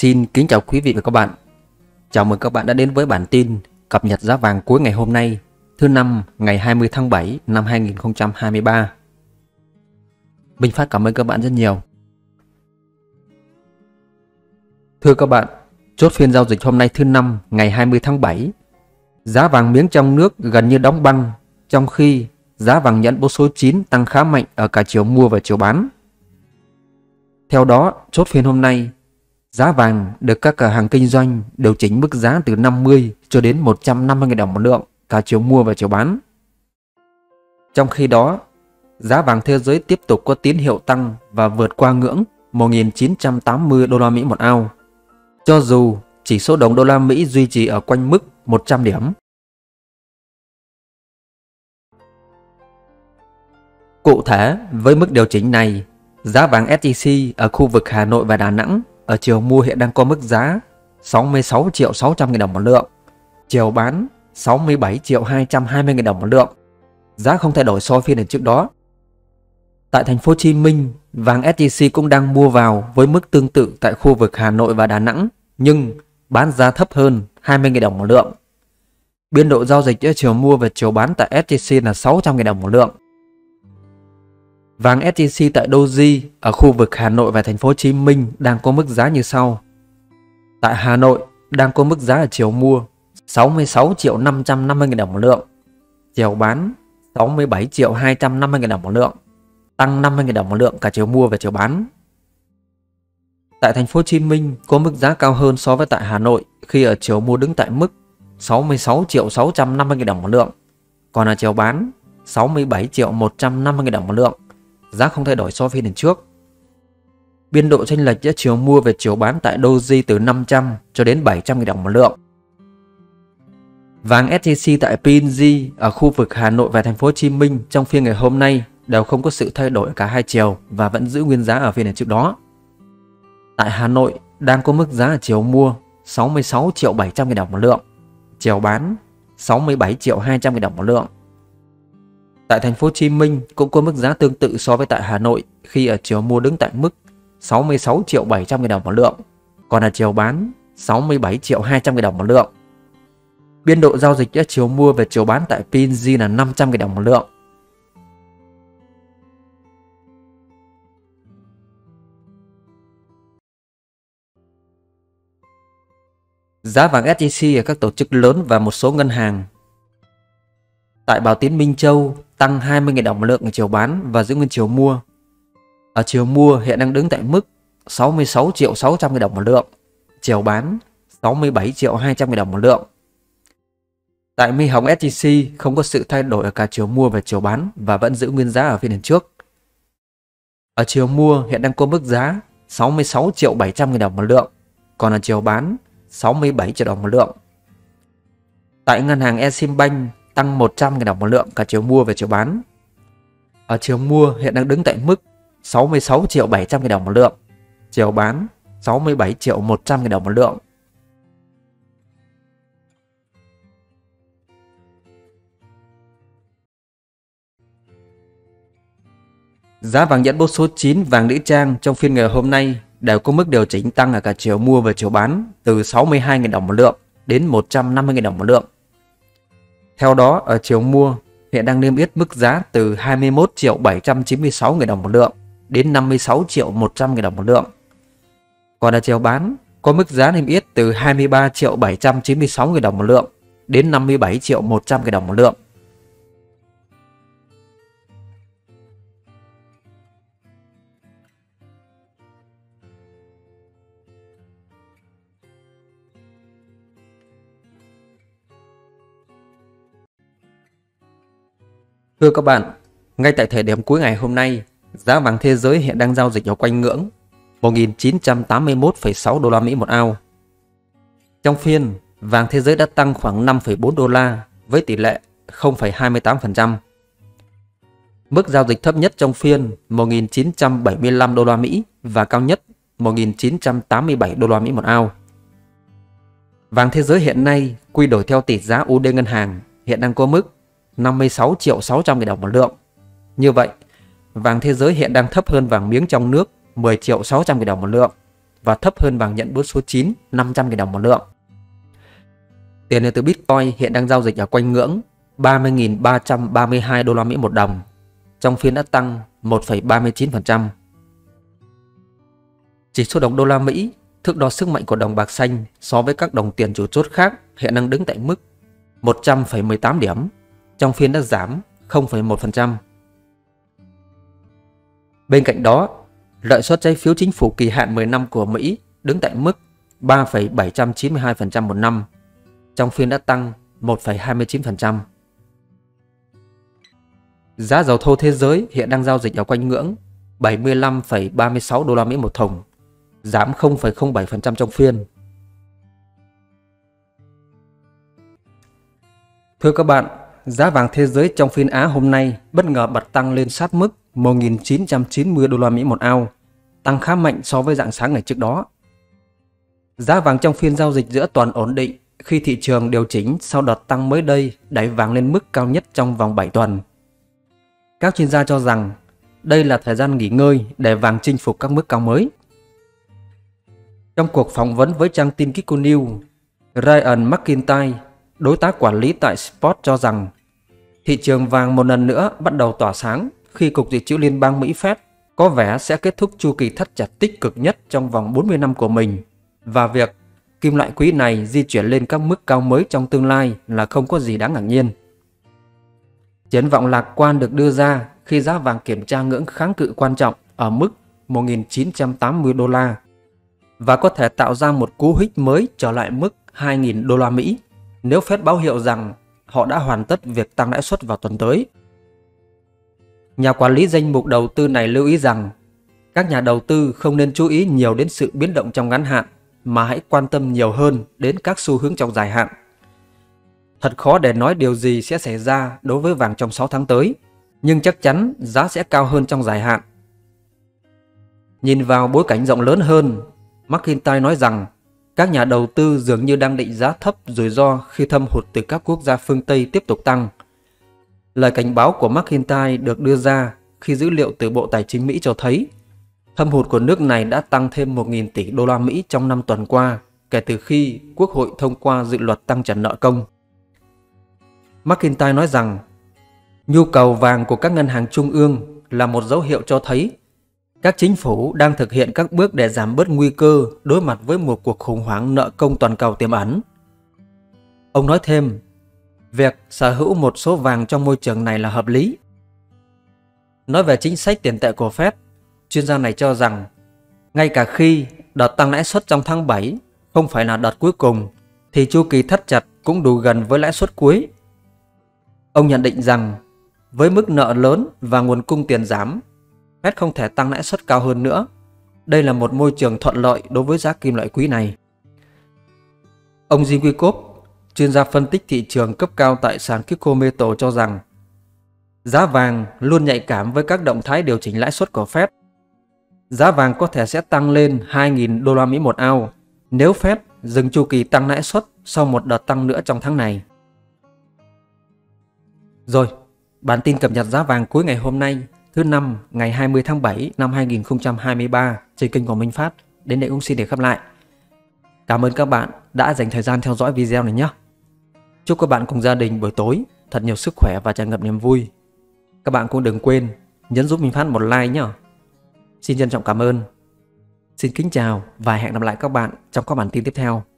Xin kính chào quý vị và các bạn. Chào mừng các bạn đã đến với bản tin cập nhật giá vàng cuối ngày hôm nay, thứ năm ngày 20 tháng 7 năm 2023. Minh Phát cảm ơn các bạn rất nhiều. Thưa các bạn, chốt phiên giao dịch hôm nay thứ năm ngày 20 tháng 7, giá vàng miếng trong nước gần như đóng băng, trong khi giá vàng nhẫn bốc số 9 tăng khá mạnh ở cả chiều mua và chiều bán. Theo đó, chốt phiên hôm nay, giá vàng được các cửa hàng kinh doanh điều chỉnh mức giá từ 50 cho đến 150.000 đồng một lượng cả chiều mua và chiều bán. Trong khi đó, giá vàng thế giới tiếp tục có tín hiệu tăng và vượt qua ngưỡng 1.980 đô la Mỹ một ounce, cho dù chỉ số đồng đô la Mỹ duy trì ở quanh mức 100 điểm. Cụ thể, với mức điều chỉnh này, giá vàng SJC ở khu vực Hà Nội và Đà Nẵng ở chiều mua hiện đang có mức giá 66.600.000 đồng một lượng, chiều bán 67.220.000 đồng một lượng. Giá không thay đổi so với phiên trước đó. Tại thành phố Hồ Chí Minh, vàng SJC cũng đang mua vào với mức tương tự tại khu vực Hà Nội và Đà Nẵng, nhưng bán giá thấp hơn 20.000 đồng một lượng. Biên độ giao dịch giữa chiều mua và chiều bán tại SJC là 600.000 đồng một lượng. Vàng SJC tại Doji ở khu vực Hà Nội và thành phố Hồ Chí Minh đang có mức giá như sau. Tại Hà Nội đang có mức giá ở chiều mua 66.550.000 đồng một lượng, chiều bán 67.250.000 đồng một lượng, tăng 50.000 đồng một lượng cả chiều mua và chiều bán. Tại thành phố Hồ Chí Minh có mức giá cao hơn so với tại Hà Nội khi ở chiều mua đứng tại mức 66.650.000 đồng một lượng, còn ở chiều bán 67.150.000 đồng một lượng. Giá không thay đổi so với phiên trước. Biên độ chênh lệch giữa chiều mua và chiều bán tại Doji từ 500 cho đến 700.000 đồng một lượng. Vàng SJC tại PNG ở khu vực Hà Nội và thành phố Hồ Chí Minh trong phiên ngày hôm nay đều không có sự thay đổi cả hai chiều và vẫn giữ nguyên giá ở phiên trước đó. Tại Hà Nội đang có mức giá ở chiều mua 66.700.000 đồng một lượng, chiều bán 67.200.000 đồng một lượng. Tại thành phố Hồ Chí Minh cũng có mức giá tương tự so với tại Hà Nội khi ở chiều mua đứng tại mức 66.700.000 đồng một lượng, còn ở chiều bán 67.200.000 đồng một lượng. Biên độ giao dịch giữa chiều mua và chiều bán tại PNG là 500.000 đồng một lượng. Giá vàng SJC ở các tổ chức lớn và một số ngân hàng. Tại Bảo Tín Minh Châu tăng 20.000 đồng một lượng ở chiều bán và giữ nguyên chiều mua. Ở chiều mua hiện đang đứng tại mức 66.600.000 đồng một lượng, chiều bán 67.200.000 đồng một lượng. Tại My Hồng SJC không có sự thay đổi ở cả chiều mua và chiều bán và vẫn giữ nguyên giá ở phiên trước. Ở chiều mua hiện đang có mức giá 66.700.000 đồng một lượng, còn ở chiều bán 67 triệu đồng một lượng. Tại ngân hàng Eximbank tăng 100.000 đồng một lượng cả chiều mua và chiều bán. Ở chiều mua hiện đang đứng tại mức 66.700.000 đồng một lượng, chiều bán 67.100.000 đồng một lượng. Giá vàng nhẫn bốc số 9 vàng nữ trang trong phiên ngày hôm nay đều có mức điều chỉnh tăng ở cả chiều mua và chiều bán từ 62.000 đồng một lượng đến 150.000 đồng một lượng. Theo đó, ở chiều mua hiện đang niêm yết mức giá từ 21.796.000 đồng một lượng đến 56.100.000 đồng một lượng. Còn ở chiều bán có mức giá niêm yết từ 23.796.000 đồng một lượng đến 57.100.000 đồng một lượng. Thưa các bạn, ngay tại thời điểm cuối ngày hôm nay, giá vàng thế giới hiện đang giao dịch ở quanh ngưỡng 1.981,6 đô la Mỹ một ounce. Trong phiên, vàng thế giới đã tăng khoảng 5,4 đô la với tỷ lệ 0,28%. Mức giao dịch thấp nhất trong phiên 1.975 đô la Mỹ và cao nhất 1.987 đô la Mỹ một ounce. Vàng thế giới hiện nay quy đổi theo tỷ giá USD ngân hàng hiện đang có mức 56.600.000 đồng một lượng. Như vậy, vàng thế giới hiện đang thấp hơn vàng miếng trong nước 10.600.000 đồng một lượng và thấp hơn vàng nhận bước số 9 500.000 đồng một lượng. Tiền điện tử Bitcoin hiện đang giao dịch ở quanh ngưỡng 30.332 đô la Mỹ một đồng, trong phiên đã tăng 1,39%. Chỉ số đồng đô la Mỹ, thước đo sức mạnh của đồng bạc xanh so với các đồng tiền chủ chốt khác, hiện đang đứng tại mức 100,18 điểm, trong phiên đã giảm 0,1%. Bên cạnh đó, lợi suất trái phiếu chính phủ kỳ hạn 10 năm của Mỹ đứng tại mức 3,792% một năm, trong phiên đã tăng 1,29%. Giá dầu thô thế giới hiện đang giao dịch ở quanh ngưỡng 75,36 đô la Mỹ một thùng, giảm 0,07% trong phiên. Thưa các bạn, giá vàng thế giới trong phiên Á hôm nay bất ngờ bật tăng lên sát mức 1.990 đô la Mỹ một ounce, tăng khá mạnh so với rạng sáng ngày trước đó. Giá vàng trong phiên giao dịch giữa tuần ổn định khi thị trường điều chỉnh sau đợt tăng mới đây đẩy vàng lên mức cao nhất trong vòng 7 tuần. Các chuyên gia cho rằng đây là thời gian nghỉ ngơi để vàng chinh phục các mức cao mới. Trong cuộc phỏng vấn với trang tin Kitco News, Ryan McIntyre, đối tác quản lý tại Spot cho rằng thị trường vàng một lần nữa bắt đầu tỏa sáng khi Cục Dự trữ Liên bang Mỹ Fed có vẻ sẽ kết thúc chu kỳ thắt chặt tích cực nhất trong vòng 40 năm của mình, và việc kim loại quý này di chuyển lên các mức cao mới trong tương lai là không có gì đáng ngạc nhiên. Triển vọng lạc quan được đưa ra khi giá vàng kiểm tra ngưỡng kháng cự quan trọng ở mức 1.980 đô la và có thể tạo ra một cú hích mới trở lại mức 2.000 đô la Mỹ nếu Fed báo hiệu rằng họ đã hoàn tất việc tăng lãi suất vào tuần tới. Nhà quản lý danh mục đầu tư này lưu ý rằng các nhà đầu tư không nên chú ý nhiều đến sự biến động trong ngắn hạn mà hãy quan tâm nhiều hơn đến các xu hướng trong dài hạn. Thật khó để nói điều gì sẽ xảy ra đối với vàng trong 6 tháng tới, nhưng chắc chắn giá sẽ cao hơn trong dài hạn. Nhìn vào bối cảnh rộng lớn hơn, McIntyre nói rằng các nhà đầu tư dường như đang định giá thấp rủi ro khi thâm hụt từ các quốc gia phương Tây tiếp tục tăng. Lời cảnh báo của McIntyre được đưa ra khi dữ liệu từ Bộ Tài chính Mỹ cho thấy thâm hụt của nước này đã tăng thêm 1.000 tỷ đô la Mỹ trong 5 tuần qua kể từ khi Quốc hội thông qua dự luật tăng trần nợ công. McIntyre nói rằng nhu cầu vàng của các ngân hàng trung ương là một dấu hiệu cho thấy các chính phủ đang thực hiện các bước để giảm bớt nguy cơ đối mặt với một cuộc khủng hoảng nợ công toàn cầu tiềm ẩn. Ông nói thêm, việc sở hữu một số vàng trong môi trường này là hợp lý. Nói về chính sách tiền tệ của Fed, chuyên gia này cho rằng ngay cả khi đợt tăng lãi suất trong tháng 7 không phải là đợt cuối cùng, thì chu kỳ thắt chặt cũng đủ gần với lãi suất cuối. Ông nhận định rằng với mức nợ lớn và nguồn cung tiền giảm, Fed không thể tăng lãi suất cao hơn nữa. Đây là một môi trường thuận lợi đối với giá kim loại quý này. Ông Jim Wyckoff, chuyên gia phân tích thị trường cấp cao tại sàn Kitco Metal cho rằng giá vàng luôn nhạy cảm với các động thái điều chỉnh lãi suất của Fed. Giá vàng có thể sẽ tăng lên 2.000 đô la Mỹ một ounce nếu Fed dừng chu kỳ tăng lãi suất sau một đợt tăng nữa trong tháng này. Rồi, bản tin cập nhật giá vàng cuối ngày hôm nay, thứ Năm ngày 20 tháng 7 năm 2023 trên kênh của Minh Phát đến đây cũng xin để khép lại. Cảm ơn các bạn đã dành thời gian theo dõi video này nhé. Chúc các bạn cùng gia đình buổi tối thật nhiều sức khỏe và tràn ngập niềm vui. Các bạn cũng đừng quên nhấn giúp Minh Phát một like nhé. Xin trân trọng cảm ơn. Xin kính chào và hẹn gặp lại các bạn trong các bản tin tiếp theo.